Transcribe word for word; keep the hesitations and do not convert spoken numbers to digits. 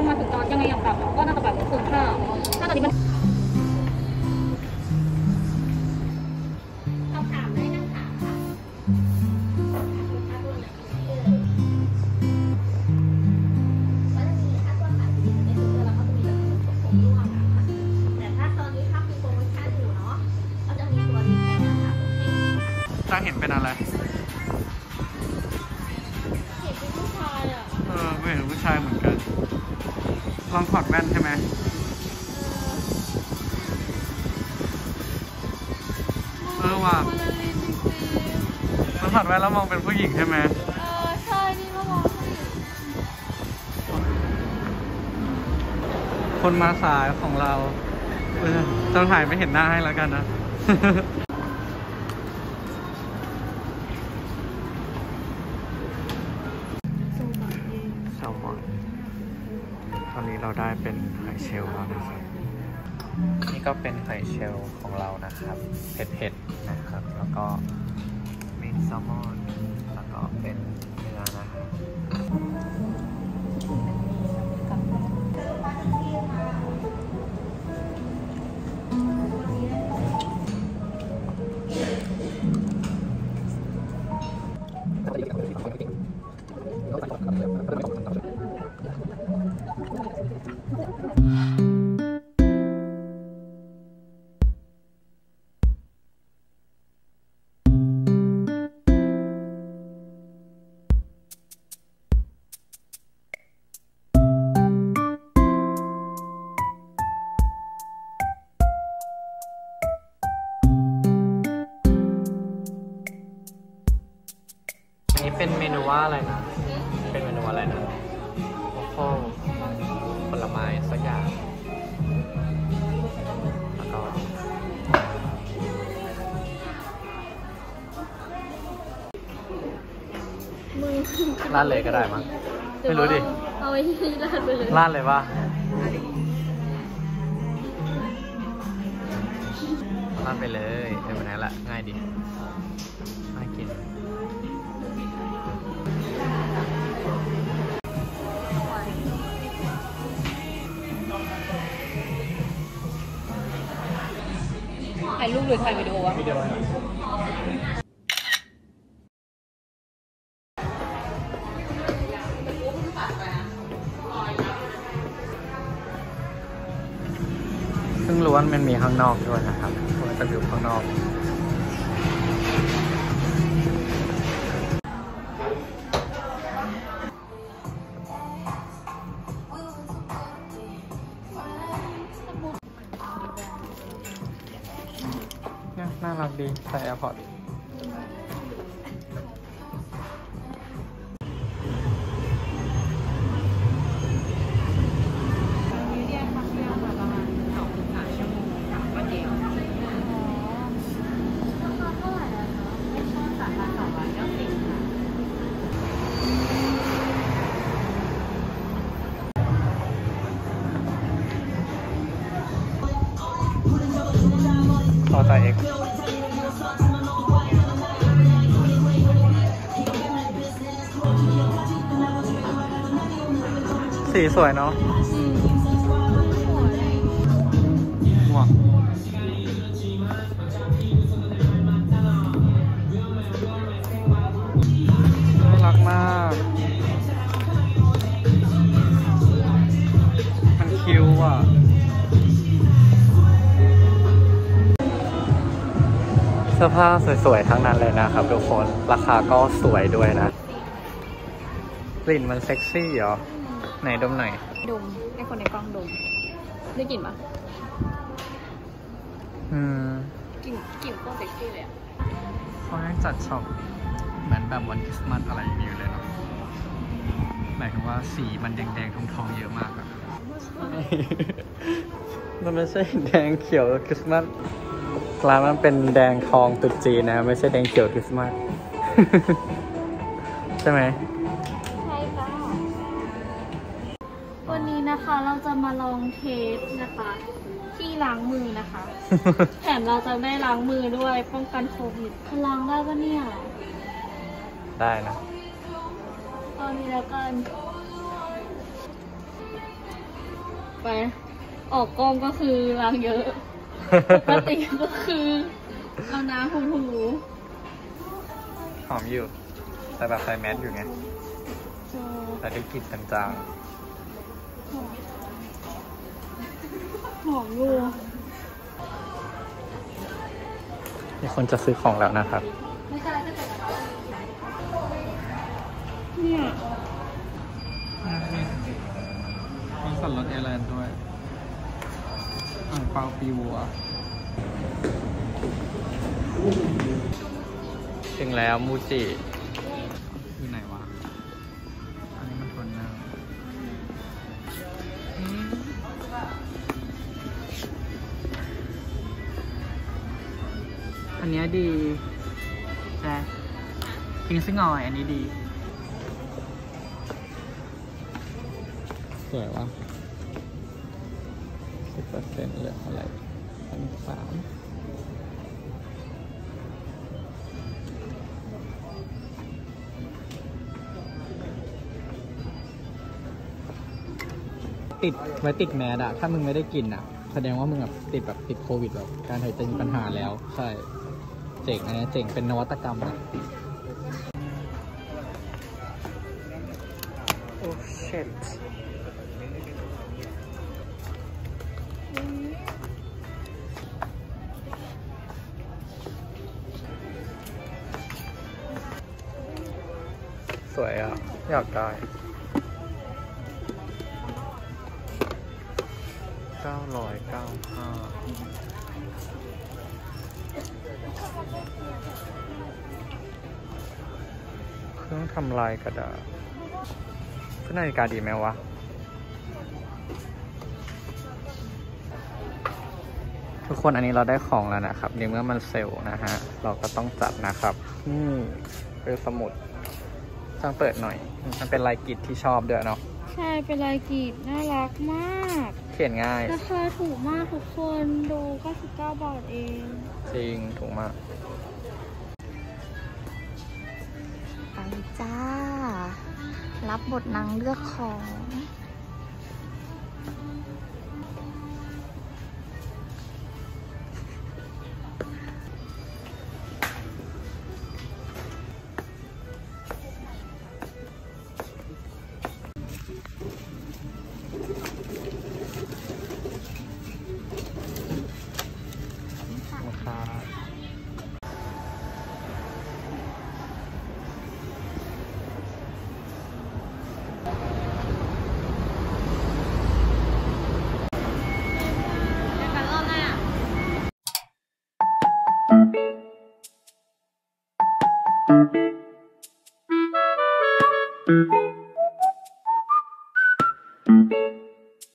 มาถึงตอนยังไงอย่างแบบก็น่าจะแบบคืนค่าถ้าตอนนี้มันคำถามได้นะคะจะเห็นเป็นอะไรเห็นเป็นผู้ชายอ่ะเออไม่เห็นผู้ชายเหมือนกันลองถอดแว่นใช่ไหมเออว่ะลองถอดแว่นแล้วมองเป็นผู้หญิงใช่ไหมเออใช่นี่ก็มองคนมาสายของเราจะถ่ายไม่เห็นหน้าให้แล้วกันนะตอนนี้เราได้เป็นหอยเชลล์แล้วนะครับนี่ก็เป็นหอยเชลล์ของเรานะครับเผ็ดๆนะครับแล้วก็มีแซลมอนแล้วก็เป็นเนื้อนะครับนี่เป็นเมนูว่าอะไรนะ เป็นเมนูอะไรนะโอ้โหผลไม้สักอย่างแล้วก็มือราดเลยก็ได้มั้งไม่รู้ดิเอาไว้ที่ราดไปเลยราดเลยป่ะราดไปเลยเออวันนี้แหละง่ายดีน่ากินถ่ายรูปหรือถ่ายวิดีโอวะวิดีโอซึ่งล้วนมันมีข้างนอกด้วยนะครับมันจะอยู่ข้างนอกน่ารักดีใส่แอร์พอร์ตต่อใจเอกสีสวยเนาะหมวกน่ารักมากมันคิ้วอ่ะเสื้อผ้าสวยๆทั้งนั้นเลยนะครับทุกคนราคาก็สวยด้วยนะกลิ่นมันเซ็กซี่เหรอไหนดมหน่อยดมให้คนในกล้องดมได้กลิ่นปะอืมกลิ่นกลิ่นก็เซ็กซี่เลยอ่ะเขาให้จัดช็อปเหมือนแบบวันคริสต์มาสอะไรอย่างนี้เลยเนาะหมายถึงว่าสีมันแดงๆทองๆเยอะมากอะมันไม่ใช่แดงเขียวคริสต์มาสร้านมันเป็นแดงทองตุ๊จีนนะไม่ใช่แดงเขียวคริสต์มาสใช่ไหมใช่ค่ะวันนี้นะคะเราจะมาลองเทสนะคะที่ล้างมือนะคะ แถมเราจะได้ล้างมือด้วยป้องกันโควิดล้างได้ปะเนี่ยได้นะตอนนี้แล้วกันไป ออกกล้องก็คือล้างเยอะ ปกติก็คือเอาน้ำถูๆหอมอยู่ แต่แบบใส่แมสอยู่ไง แต่ได้กลิ่นจางหอมอยู่ๆมีคนจะซื้อของแล้วนะครับเนี่ยมีสันรถแอร์แลนด์ด้วยอ่างเปาปีวัว ถึงแล้วมูจิอยู่ไหนวะ อันนี้มันทนน้ำอันนี้ดีใช่พิงซิงออยอันนี้ดี สวยวะสิบเปอร์เซ็นต์เหลืออะไรพันสามติดไว้ติดแมสอะถ้ามึงไม่ได้กินอะแสดงว่ามึงแบบติดแบบติดโควิดแบบการหายใจมีปัญหาแล้ว ใช่ เจ๋งอันนี้เจ๋งเป็นนวัตกรรมนะโอ้เชิตสวยอ่ะ อยากได้เก้าร้อยเก้าห้าเครื่องทำลายกระดาษก็นาฬิกาดีไหมวะ ทุกคนอันนี้เราได้ของแล้วนะครับในเมื่อมันเซลล์นะฮะ เราก็ต้องจัดนะครับนี่เป็นสมุดช่างเปิดหน่อย มันเป็นลายกริดที่ชอบด้วยเนาะใช่เป็นลายกรีดน่ารักมากเขียนง่ายราคาถูกมากทุกคนดูเก้าสิบเก้าบาทเองจริงถูกมากไปจ้า รับบทนางเลือกของ Thank you.